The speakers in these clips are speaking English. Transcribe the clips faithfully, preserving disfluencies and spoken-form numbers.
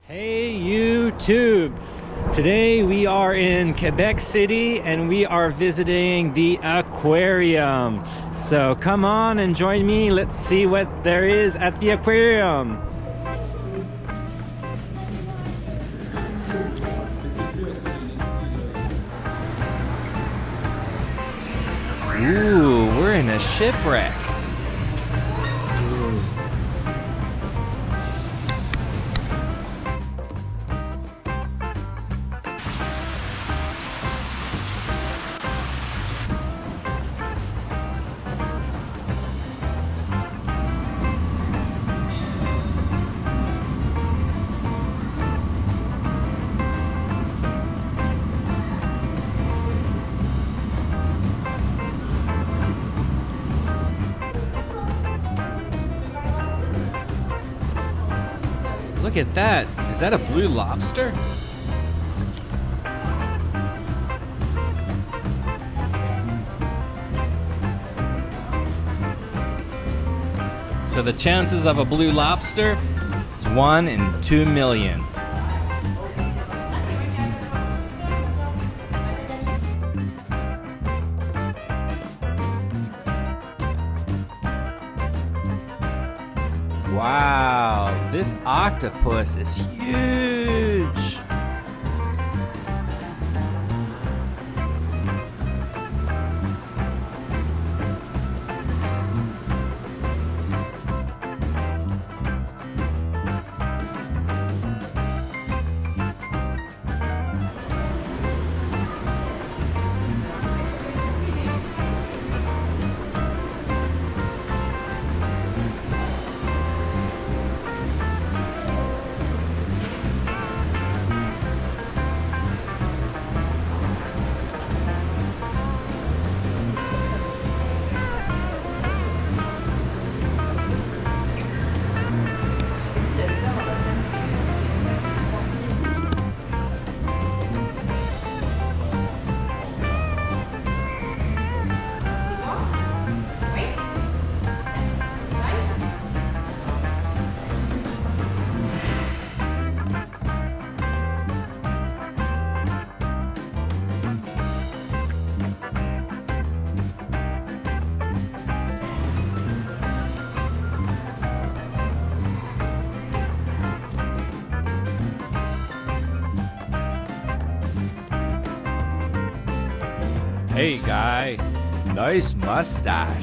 Hey YouTube! Today we are in Quebec City and we are visiting the aquarium. So come on and join me. Let's see what there is at the aquarium. Ooh, we're in a shipwreck. Look at that. Is that a blue lobster? So the chances of a blue lobster is one in two million. Wow, this octopus is huge! Hey guy, nice mustache.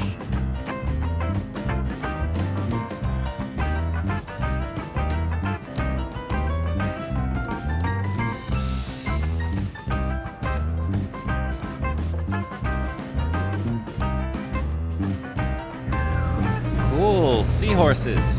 Cool, seahorses.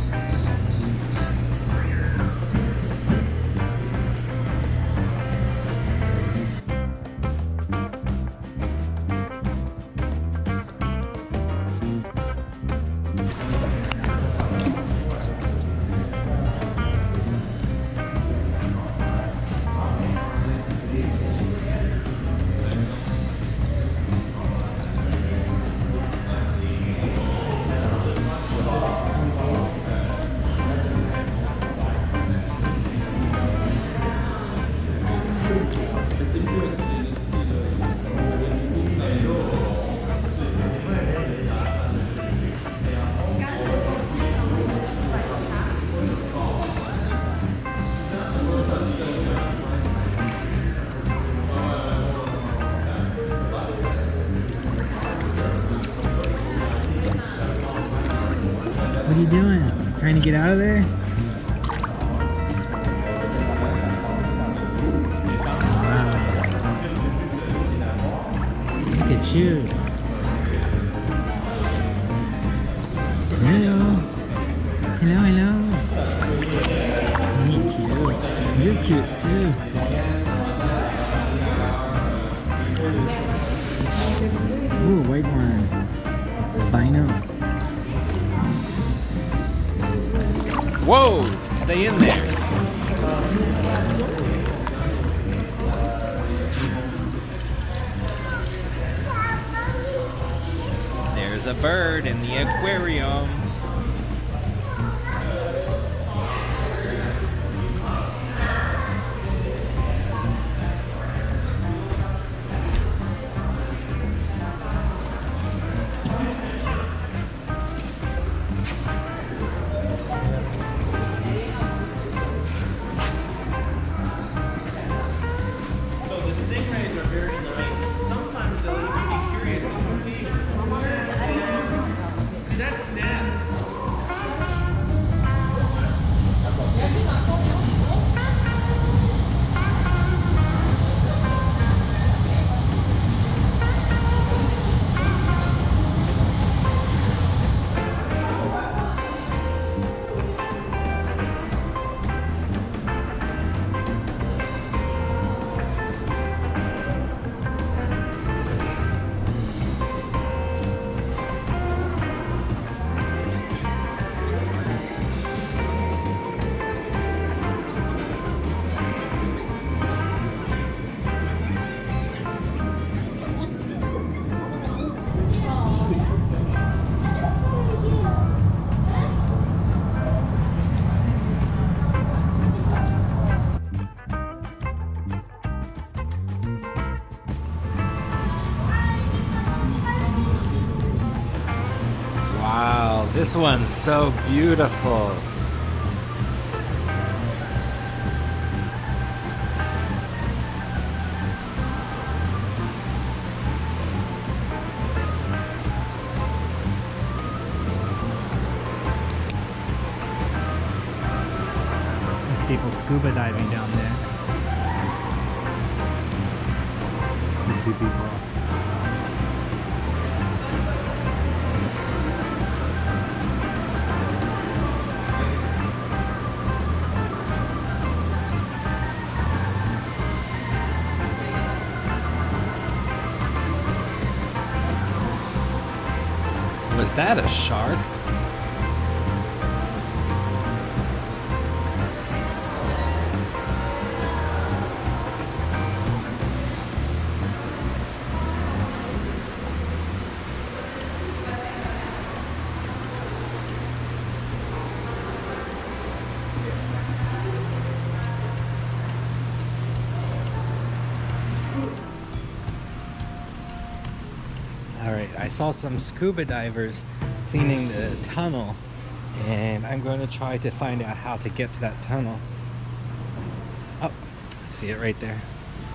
What are you doing? Trying to get out of there? Wow. Look at you. Hello. Hello, hello. You're cute. You're cute too. Ooh, white one. Albino. Whoa! Stay in there. There's a bird in the aquarium. This one's so beautiful. There's people scuba diving down there. See two people. Was that a shark? Alright, I saw some scuba divers cleaning the tunnel, and I'm going to try to find out how to get to that tunnel. Oh, I see it right there.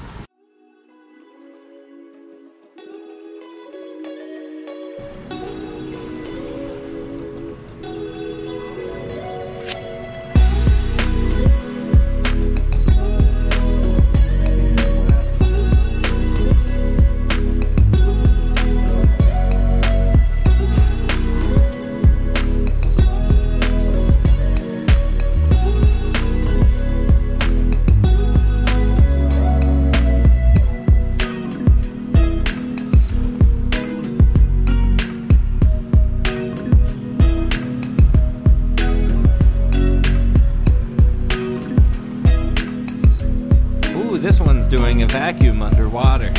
This one's doing a vacuum underwater.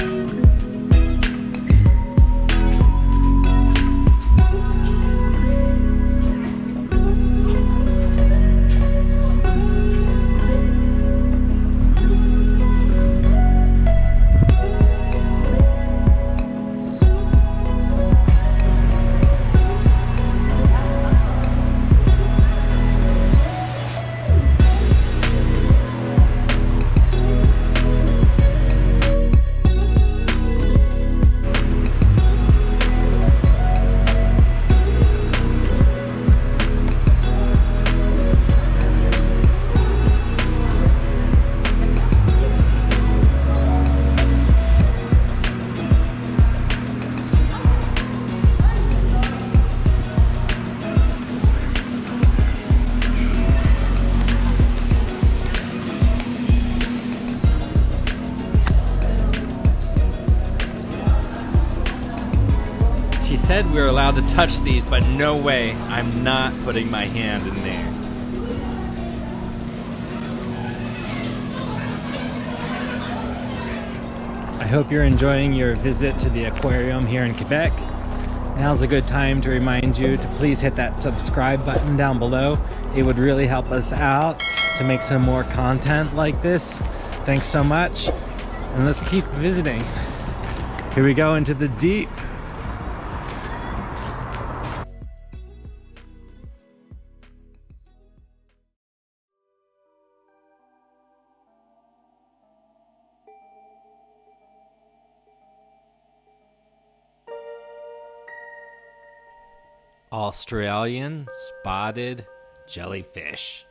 She said we were allowed to touch these, but no way. I'm not putting my hand in there. I hope you're enjoying your visit to the aquarium here in Quebec. Now's a good time to remind you to please hit that subscribe button down below. It would really help us out to make some more content like this. Thanks so much, and let's keep visiting. Here we go into the deep. Australian spotted jellyfish.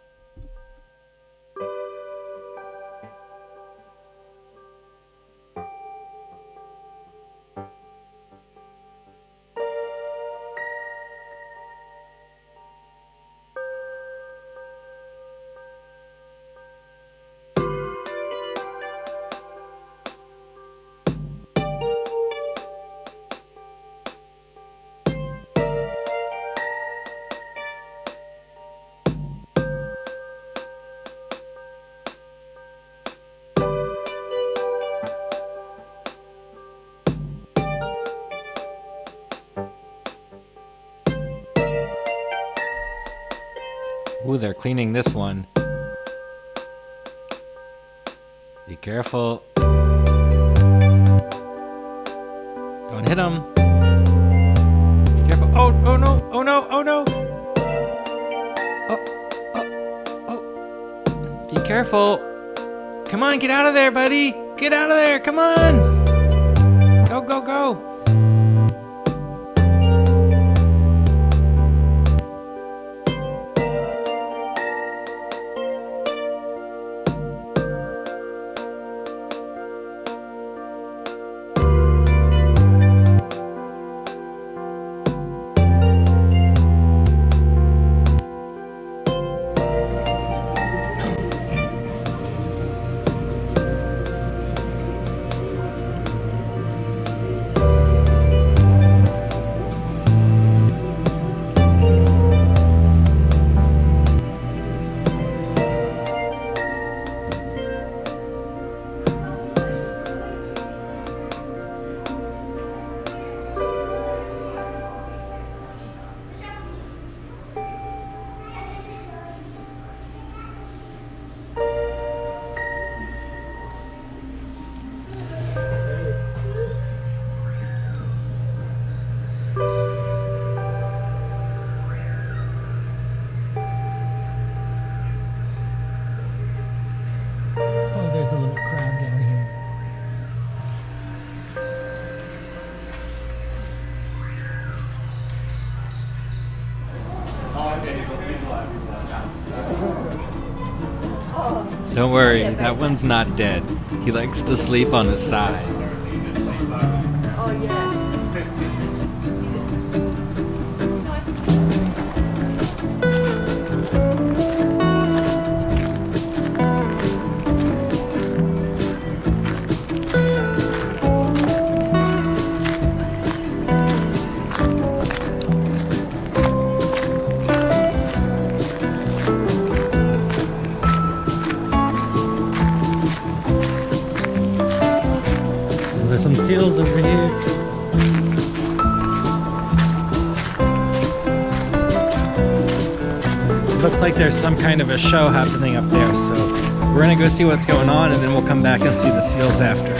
Ooh, they're cleaning this one. Be careful. Don't hit them. Be careful. Oh, oh no, oh no, oh no. Careful. Come on, get out of there, buddy. Get out of there. Come on. Go, go, go. There's a little crab down here. Don't worry, that one's not dead. He likes to sleep on his side. Oh, yeah. There's some seals over here. Looks like there's some kind of a show happening up there, so we're gonna go see what's going on and then we'll come back and see the seals after.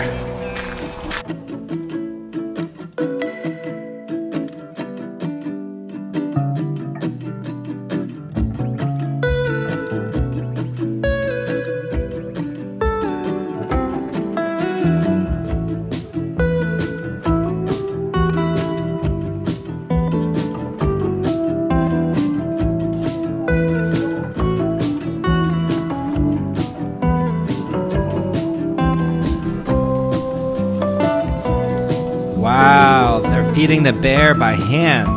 Wow, they're feeding the bear by hand.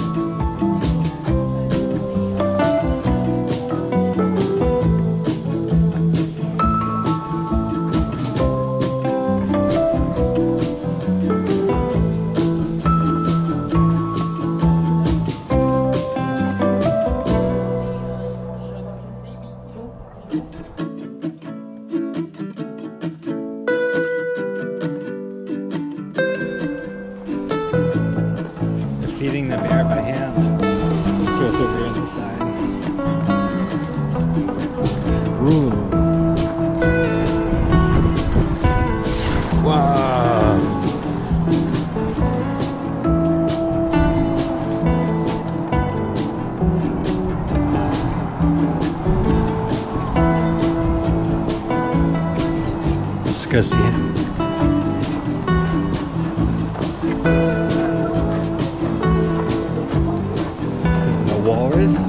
Feeding the bear by hand. Let's see what's over here on the side. Ooh. Wow. Let's go see it. Walrus.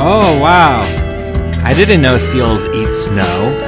Oh, wow. I didn't know seals eat snow.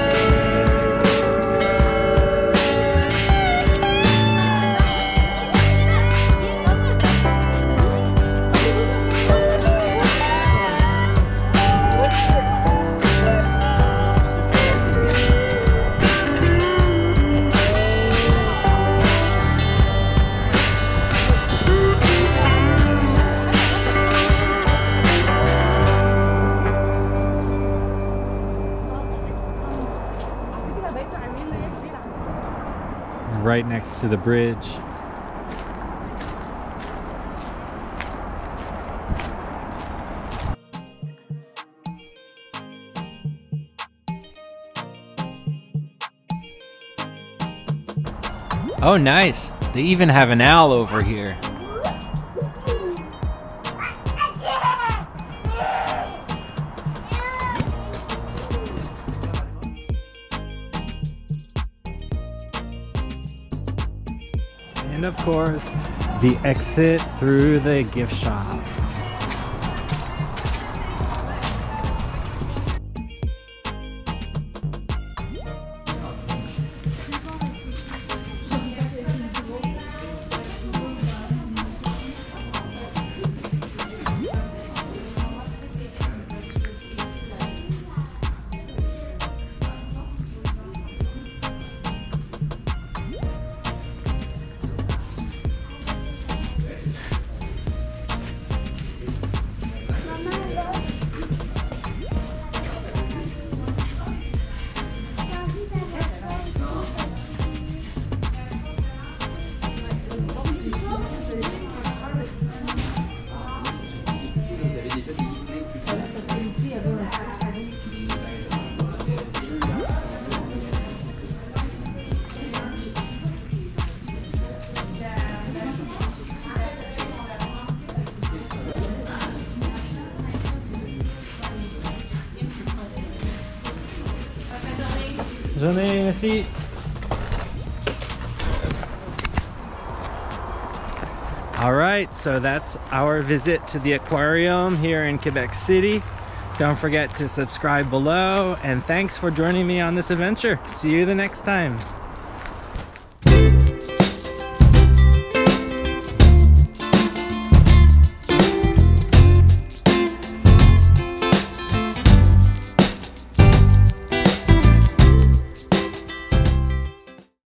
Right next to the bridge. Oh, nice. They even have an owl over here. And of course, the exit through the gift shop. Journée, merci. All right, so that's our visit to the aquarium here in Quebec City. Don't forget to subscribe below, and thanks for joining me on this adventure. See you the next time.